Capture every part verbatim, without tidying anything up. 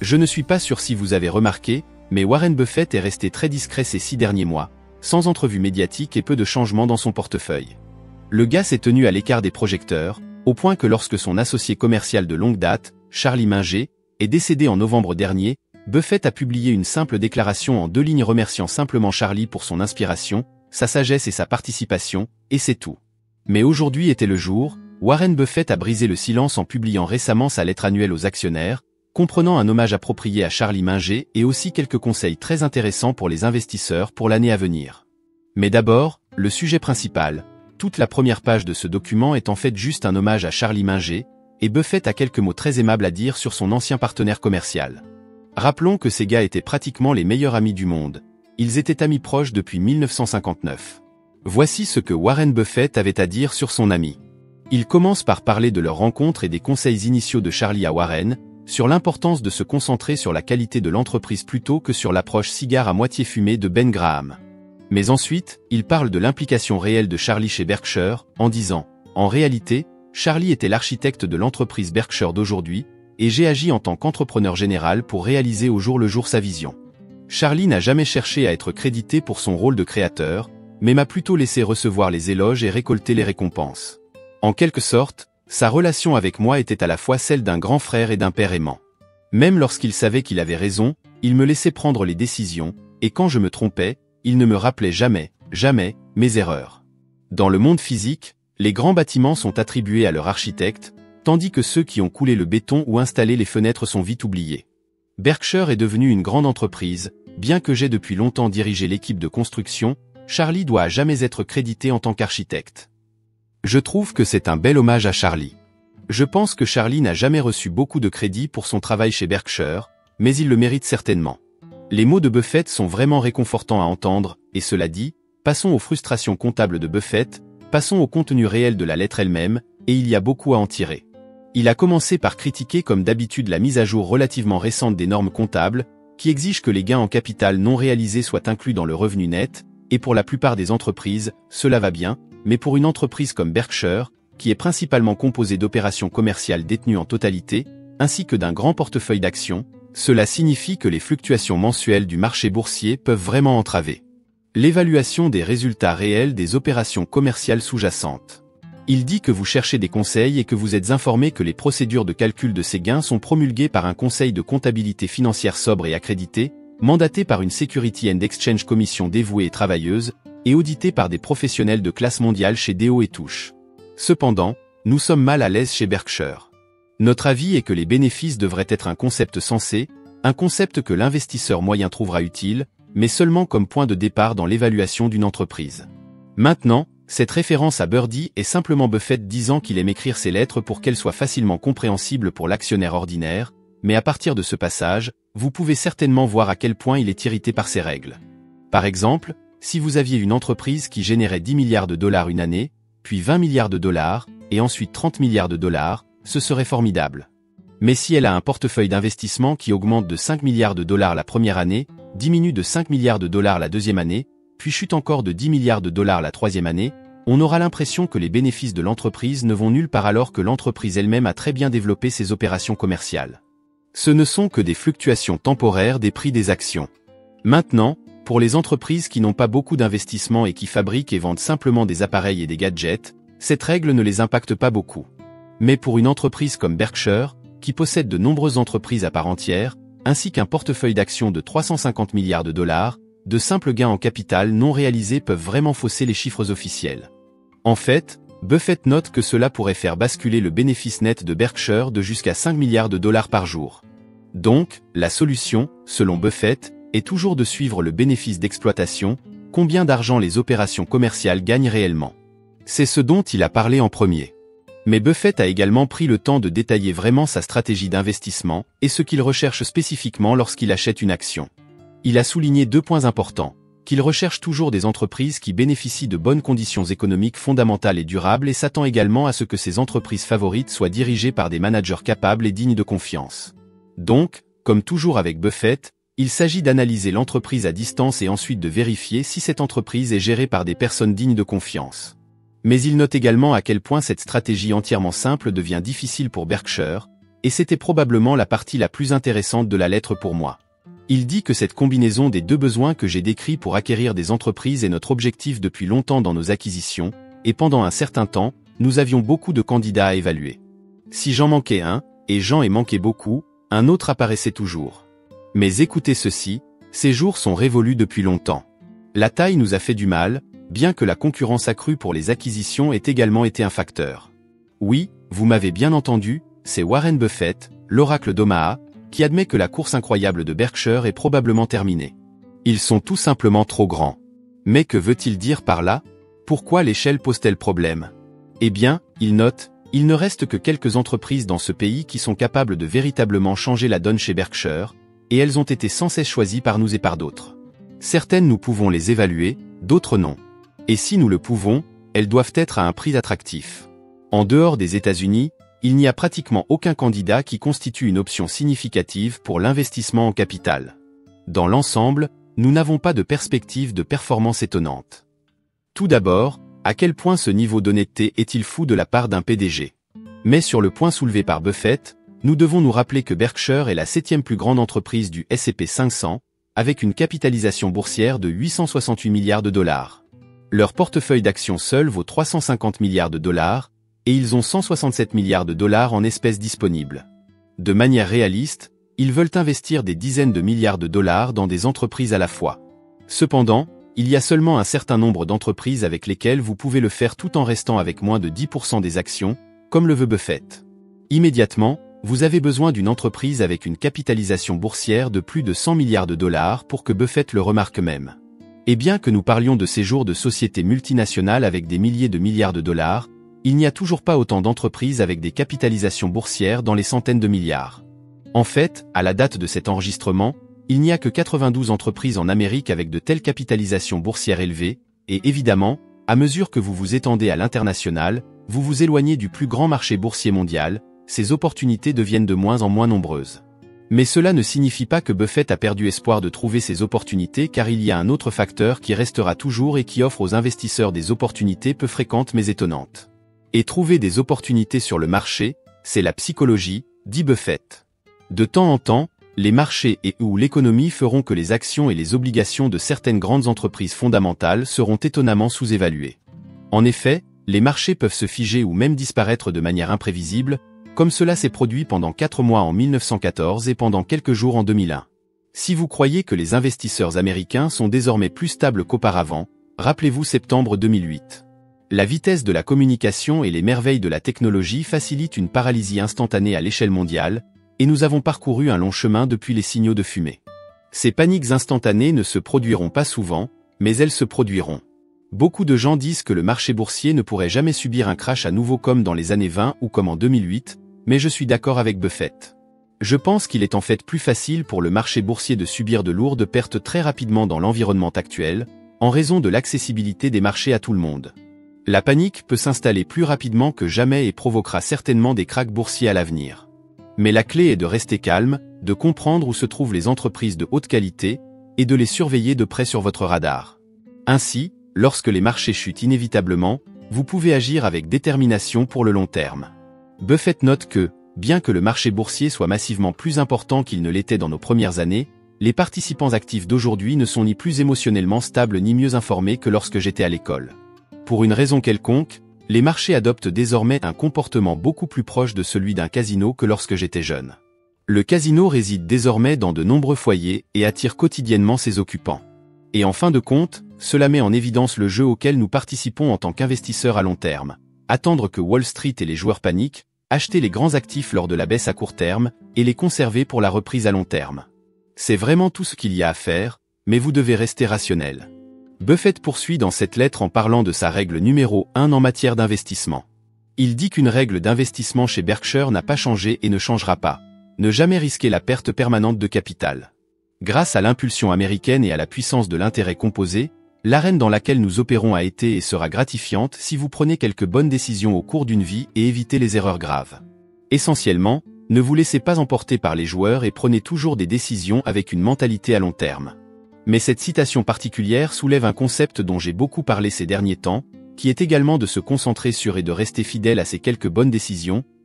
Je ne suis pas sûr si vous avez remarqué, mais Warren Buffett est resté très discret ces six derniers mois, sans entrevue médiatique et peu de changements dans son portefeuille. Le gars s'est tenu à l'écart des projecteurs, au point que lorsque son associé commercial de longue date, Charlie Munger, est décédé en novembre dernier, Buffett a publié une simple déclaration en deux lignes remerciant simplement Charlie pour son inspiration, sa sagesse et sa participation, et c'est tout. Mais aujourd'hui était le jour, Warren Buffett a brisé le silence en publiant récemment sa lettre annuelle aux actionnaires, comprenant un hommage approprié à Charlie Munger et aussi quelques conseils très intéressants pour les investisseurs pour l'année à venir. Mais d'abord, le sujet principal. Toute la première page de ce document est en fait juste un hommage à Charlie Munger, et Buffett a quelques mots très aimables à dire sur son ancien partenaire commercial. Rappelons que ces gars étaient pratiquement les meilleurs amis du monde. Ils étaient amis proches depuis mille neuf cent cinquante-neuf. Voici ce que Warren Buffett avait à dire sur son ami. Il commence par parler de leur rencontre et des conseils initiaux de Charlie à Warren, sur l'importance de se concentrer sur la qualité de l'entreprise plutôt que sur l'approche cigare à moitié fumée de Ben Graham. Mais ensuite, il parle de l'implication réelle de Charlie chez Berkshire, en disant « En réalité, Charlie était l'architecte de l'entreprise Berkshire d'aujourd'hui, et j'ai agi en tant qu'entrepreneur général pour réaliser au jour le jour sa vision. Charlie n'a jamais cherché à être crédité pour son rôle de créateur, mais m'a plutôt laissé recevoir les éloges et récolter les récompenses. En quelque sorte, sa relation avec moi était à la fois celle d'un grand frère et d'un père aimant. Même lorsqu'il savait qu'il avait raison, il me laissait prendre les décisions, et quand je me trompais, il ne me rappelait jamais, jamais, mes erreurs. Dans le monde physique, les grands bâtiments sont attribués à leur architecte, tandis que ceux qui ont coulé le béton ou installé les fenêtres sont vite oubliés. Berkshire est devenue une grande entreprise, bien que j'ai depuis longtemps dirigé l'équipe de construction, Charlie doit à jamais être crédité en tant qu'architecte. Je trouve que c'est un bel hommage à Charlie. Je pense que Charlie n'a jamais reçu beaucoup de crédit pour son travail chez Berkshire, mais il le mérite certainement. Les mots de Buffett sont vraiment réconfortants à entendre, et cela dit, passons aux frustrations comptables de Buffett, passons au contenu réel de la lettre elle-même, et il y a beaucoup à en tirer. Il a commencé par critiquer comme d'habitude la mise à jour relativement récente des normes comptables, qui exigent que les gains en capital non réalisés soient inclus dans le revenu net, et pour la plupart des entreprises, cela va bien, mais pour une entreprise comme Berkshire, qui est principalement composée d'opérations commerciales détenues en totalité, ainsi que d'un grand portefeuille d'actions, cela signifie que les fluctuations mensuelles du marché boursier peuvent vraiment entraver l'évaluation des résultats réels des opérations commerciales sous-jacentes. Il dit que vous cherchez des conseils et que vous êtes informé que les procédures de calcul de ces gains sont promulguées par un conseil de comptabilité financière sobre et accrédité, mandaté par une Security and Exchange Commission dévouée et travailleuse, et audité par des professionnels de classe mondiale chez D O et Touche. Cependant, nous sommes mal à l'aise chez Berkshire. Notre avis est que les bénéfices devraient être un concept sensé, un concept que l'investisseur moyen trouvera utile, mais seulement comme point de départ dans l'évaluation d'une entreprise. Maintenant, cette référence à Birdie est simplement Buffett disant qu'il aime écrire ses lettres pour qu'elles soient facilement compréhensibles pour l'actionnaire ordinaire, mais à partir de ce passage, vous pouvez certainement voir à quel point il est irrité par ces règles. Par exemple, si vous aviez une entreprise qui générait dix milliards de dollars une année, puis vingt milliards de dollars, et ensuite trente milliards de dollars, ce serait formidable. Mais si elle a un portefeuille d'investissement qui augmente de cinq milliards de dollars la première année, diminue de cinq milliards de dollars la deuxième année, puis chute encore de dix milliards de dollars la troisième année, on aura l'impression que les bénéfices de l'entreprise ne vont nulle part alors que l'entreprise elle-même a très bien développé ses opérations commerciales. Ce ne sont que des fluctuations temporaires des prix des actions. Maintenant, pour les entreprises qui n'ont pas beaucoup d'investissements et qui fabriquent et vendent simplement des appareils et des gadgets, cette règle ne les impacte pas beaucoup. Mais pour une entreprise comme Berkshire, qui possède de nombreuses entreprises à part entière, ainsi qu'un portefeuille d'actions de trois cent cinquante milliards de dollars, de simples gains en capital non réalisés peuvent vraiment fausser les chiffres officiels. En fait, Buffett note que cela pourrait faire basculer le bénéfice net de Berkshire de jusqu'à cinq milliards de dollars par jour. Donc, la solution, selon Buffett, est toujours de suivre le bénéfice d'exploitation, combien d'argent les opérations commerciales gagnent réellement. C'est ce dont il a parlé en premier. Mais Buffett a également pris le temps de détailler vraiment sa stratégie d'investissement et ce qu'il recherche spécifiquement lorsqu'il achète une action. Il a souligné deux points importants, qu'il recherche toujours des entreprises qui bénéficient de bonnes conditions économiques fondamentales et durables et s'attend également à ce que ses entreprises favorites soient dirigées par des managers capables et dignes de confiance. Donc, comme toujours avec Buffett, il s'agit d'analyser l'entreprise à distance et ensuite de vérifier si cette entreprise est gérée par des personnes dignes de confiance. Mais il note également à quel point cette stratégie entièrement simple devient difficile pour Berkshire, et c'était probablement la partie la plus intéressante de la lettre pour moi. Il dit que cette combinaison des deux besoins que j'ai décrits pour acquérir des entreprises est notre objectif depuis longtemps dans nos acquisitions, et pendant un certain temps, nous avions beaucoup de candidats à évaluer. Si j'en manquais un, et j'en ai manqué beaucoup, un autre apparaissait toujours. Mais écoutez ceci, ces jours sont révolus depuis longtemps. La taille nous a fait du mal, bien que la concurrence accrue pour les acquisitions ait également été un facteur. Oui, vous m'avez bien entendu, c'est Warren Buffett, l'oracle d'Omaha, qui admet que la course incroyable de Berkshire est probablement terminée. Ils sont tout simplement trop grands. Mais que veut-il dire par là? Pourquoi l'échelle pose-t-elle problème? Eh bien, il note, il ne reste que quelques entreprises dans ce pays qui sont capables de véritablement changer la donne chez Berkshire, et elles ont été sans cesse choisies par nous et par d'autres. Certaines nous pouvons les évaluer, d'autres non. Et si nous le pouvons, elles doivent être à un prix attractif. En dehors des États-Unis, il n'y a pratiquement aucun candidat qui constitue une option significative pour l'investissement en capital. Dans l'ensemble, nous n'avons pas de perspective de performance étonnante. Tout d'abord, à quel point ce niveau d'honnêteté est-il fou de la part d'un P D G? Mais sur le point soulevé par Buffett, nous devons nous rappeler que Berkshire est la septième plus grande entreprise du S et P cinq cents, avec une capitalisation boursière de huit cent soixante-huit milliards de dollars. Leur portefeuille d'actions seul vaut trois cent cinquante milliards de dollars, et ils ont cent soixante-sept milliards de dollars en espèces disponibles. De manière réaliste, ils veulent investir des dizaines de milliards de dollars dans des entreprises à la fois. Cependant, il y a seulement un certain nombre d'entreprises avec lesquelles vous pouvez le faire tout en restant avec moins de dix pour cent des actions, comme le veut Buffett. Immédiatement, vous avez besoin d'une entreprise avec une capitalisation boursière de plus de cent milliards de dollars pour que Buffett le remarque même. Et bien que nous parlions de ces jours de sociétés multinationales avec des milliers de milliards de dollars, il n'y a toujours pas autant d'entreprises avec des capitalisations boursières dans les centaines de milliards. En fait, à la date de cet enregistrement, il n'y a que quatre-vingt-douze entreprises en Amérique avec de telles capitalisations boursières élevées, et évidemment, à mesure que vous vous étendez à l'international, vous vous éloignez du plus grand marché boursier mondial, ces opportunités deviennent de moins en moins nombreuses. Mais cela ne signifie pas que Buffett a perdu espoir de trouver ces opportunités car il y a un autre facteur qui restera toujours et qui offre aux investisseurs des opportunités peu fréquentes mais étonnantes. Et trouver des opportunités sur le marché, c'est la psychologie, dit Buffett. De temps en temps, les marchés et ou l'économie feront que les actions et les obligations de certaines grandes entreprises fondamentales seront étonnamment sous-évaluées. En effet, les marchés peuvent se figer ou même disparaître de manière imprévisible, comme cela s'est produit pendant quatre mois en mille neuf cent quatorze et pendant quelques jours en deux mille un. Si vous croyez que les investisseurs américains sont désormais plus stables qu'auparavant, rappelez-vous septembre deux mille huit. La vitesse de la communication et les merveilles de la technologie facilitent une paralysie instantanée à l'échelle mondiale, et nous avons parcouru un long chemin depuis les signaux de fumée. Ces paniques instantanées ne se produiront pas souvent, mais elles se produiront. Beaucoup de gens disent que le marché boursier ne pourrait jamais subir un crash à nouveau comme dans les années vingt ou comme en deux mille huit, mais je suis d'accord avec Buffett. Je pense qu'il est en fait plus facile pour le marché boursier de subir de lourdes pertes très rapidement dans l'environnement actuel, en raison de l'accessibilité des marchés à tout le monde. La panique peut s'installer plus rapidement que jamais et provoquera certainement des cracks boursiers à l'avenir. Mais la clé est de rester calme, de comprendre où se trouvent les entreprises de haute qualité, et de les surveiller de près sur votre radar. Ainsi, lorsque les marchés chutent inévitablement, vous pouvez agir avec détermination pour le long terme. Buffett note que, bien que le marché boursier soit massivement plus important qu'il ne l'était dans nos premières années, les participants actifs d'aujourd'hui ne sont ni plus émotionnellement stables ni mieux informés que lorsque j'étais à l'école. Pour une raison quelconque, les marchés adoptent désormais un comportement beaucoup plus proche de celui d'un casino que lorsque j'étais jeune. Le casino réside désormais dans de nombreux foyers et attire quotidiennement ses occupants. Et en fin de compte, cela met en évidence le jeu auquel nous participons en tant qu'investisseurs à long terme. Attendre que Wall Street et les joueurs paniquent, acheter les grands actifs lors de la baisse à court terme, et les conserver pour la reprise à long terme. C'est vraiment tout ce qu'il y a à faire, mais vous devez rester rationnel. Buffett poursuit dans cette lettre en parlant de sa règle numéro un en matière d'investissement. Il dit qu'une règle d'investissement chez Berkshire n'a pas changé et ne changera pas. Ne jamais risquer la perte permanente de capital. Grâce à l'impulsion américaine et à la puissance de l'intérêt composé, l'arène dans laquelle nous opérons a été et sera gratifiante si vous prenez quelques bonnes décisions au cours d'une vie et évitez les erreurs graves. Essentiellement, ne vous laissez pas emporter par les joueurs et prenez toujours des décisions avec une mentalité à long terme. Mais cette citation particulière soulève un concept dont j'ai beaucoup parlé ces derniers temps, qui est également de se concentrer sur et de rester fidèle à ces quelques bonnes décisions,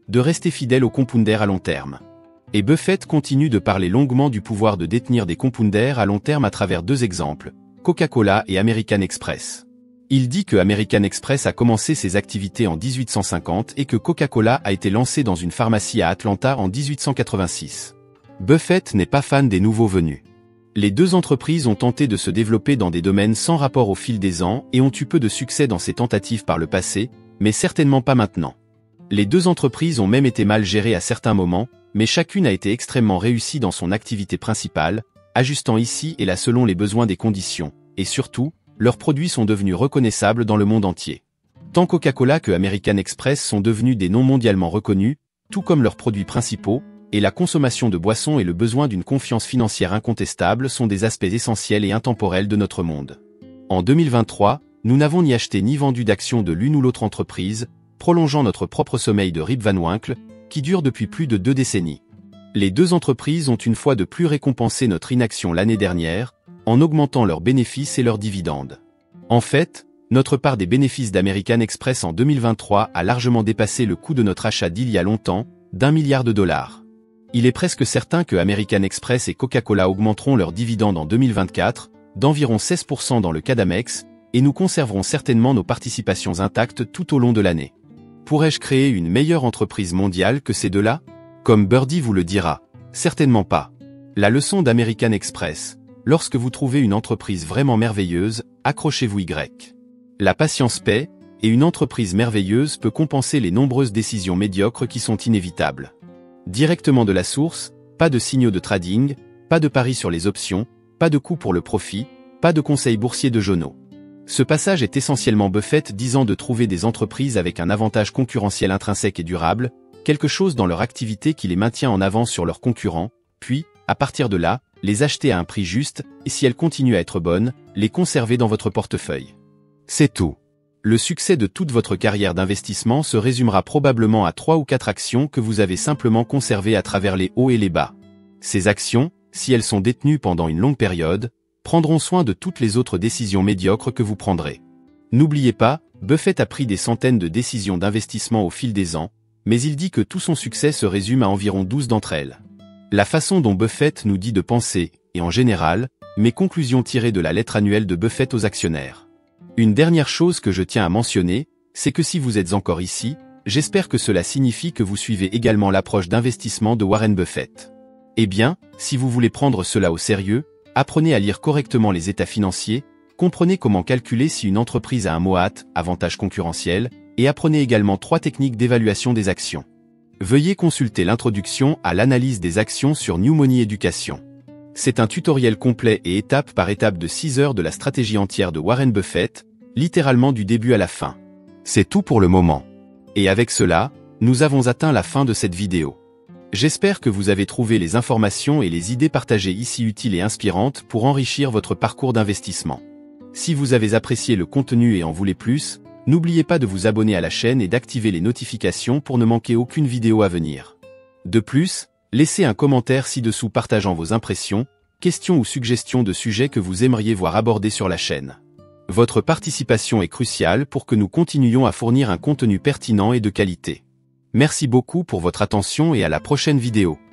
de rester fidèle aux compounders à long terme. Et Buffett continue de parler longuement du pouvoir de détenir des compounders à long terme à travers deux exemples, Coca-Cola et American Express. Il dit que American Express a commencé ses activités en dix-huit cent cinquante et que Coca-Cola a été lancé dans une pharmacie à Atlanta en dix-huit cent quatre-vingt-six. Buffett n'est pas fan des nouveaux venus. Les deux entreprises ont tenté de se développer dans des domaines sans rapport au fil des ans et ont eu peu de succès dans ces tentatives par le passé, mais certainement pas maintenant. Les deux entreprises ont même été mal gérées à certains moments, mais chacune a été extrêmement réussie dans son activité principale, ajustant ici et là selon les besoins des conditions, et surtout, leurs produits sont devenus reconnaissables dans le monde entier. Tant Coca-Cola que American Express sont devenus des noms mondialement reconnus, tout comme leurs produits principaux, et la consommation de boissons et le besoin d'une confiance financière incontestable sont des aspects essentiels et intemporels de notre monde. En deux mille vingt-trois, nous n'avons ni acheté ni vendu d'actions de l'une ou l'autre entreprise, prolongeant notre propre sommeil de Rip Van Winkle, qui dure depuis plus de deux décennies. Les deux entreprises ont une fois de plus récompensé notre inaction l'année dernière, en augmentant leurs bénéfices et leurs dividendes. En fait, notre part des bénéfices d'American Express en deux mille vingt-trois a largement dépassé le coût de notre achat d'il y a longtemps, d'un milliard de dollars. Il est presque certain que American Express et Coca-Cola augmenteront leurs dividendes en deux mille vingt-quatre, d'environ seize pour cent dans le cas d'Amex, et nous conserverons certainement nos participations intactes tout au long de l'année. Pourrais-je créer une meilleure entreprise mondiale que ces deux-là? Comme Birdie vous le dira, certainement pas. La leçon d'American Express: lorsque vous trouvez une entreprise vraiment merveilleuse, accrochez-vous Y. La patience paie, et une entreprise merveilleuse peut compenser les nombreuses décisions médiocres qui sont inévitables. Directement de la source, pas de signaux de trading, pas de paris sur les options, pas de coût pour le profit, pas de conseils boursiers de journaux. Ce passage est essentiellement Buffett disant de trouver des entreprises avec un avantage concurrentiel intrinsèque et durable, quelque chose dans leur activité qui les maintient en avance sur leurs concurrents, puis, à partir de là, les acheter à un prix juste, et si elles continuent à être bonnes, les conserver dans votre portefeuille. C'est tout. Le succès de toute votre carrière d'investissement se résumera probablement à trois ou quatre actions que vous avez simplement conservées à travers les hauts et les bas. Ces actions, si elles sont détenues pendant une longue période, prendront soin de toutes les autres décisions médiocres que vous prendrez. N'oubliez pas, Buffett a pris des centaines de décisions d'investissement au fil des ans, mais il dit que tout son succès se résume à environ douze d'entre elles. La façon dont Buffett nous dit de penser, et en général, mes conclusions tirées de la lettre annuelle de Buffett aux actionnaires. Une dernière chose que je tiens à mentionner, c'est que si vous êtes encore ici, j'espère que cela signifie que vous suivez également l'approche d'investissement de Warren Buffett. Eh bien, si vous voulez prendre cela au sérieux, apprenez à lire correctement les états financiers, comprenez comment calculer si une entreprise a un M O A T, avantage concurrentiel, et apprenez également trois techniques d'évaluation des actions. Veuillez consulter l'introduction à l'analyse des actions sur New Money Education. C'est un tutoriel complet et étape par étape de six heures de la stratégie entière de Warren Buffett, littéralement du début à la fin. C'est tout pour le moment. Et avec cela, nous avons atteint la fin de cette vidéo. J'espère que vous avez trouvé les informations et les idées partagées ici utiles et inspirantes pour enrichir votre parcours d'investissement. Si vous avez apprécié le contenu et en voulez plus, n'oubliez pas de vous abonner à la chaîne et d'activer les notifications pour ne manquer aucune vidéo à venir. De plus, laissez un commentaire ci-dessous partageant vos impressions, questions ou suggestions de sujets que vous aimeriez voir abordés sur la chaîne. Votre participation est cruciale pour que nous continuions à fournir un contenu pertinent et de qualité. Merci beaucoup pour votre attention et à la prochaine vidéo.